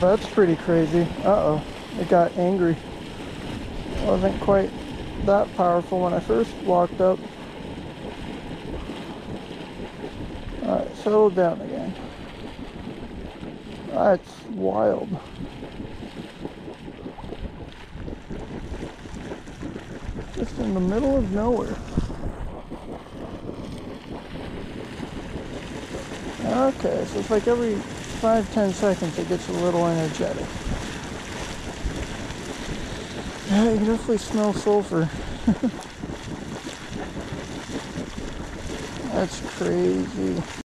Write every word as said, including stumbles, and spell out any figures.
That's pretty crazy. Uh-oh, it got angry. Wasn't quite that powerful when I first walked up. Alright, settle down again. That's wild. Just in the middle of nowhere. Okay, so it's like every five to ten seconds it gets a little energetic. Yeah, you can definitely smell sulfur. That's crazy.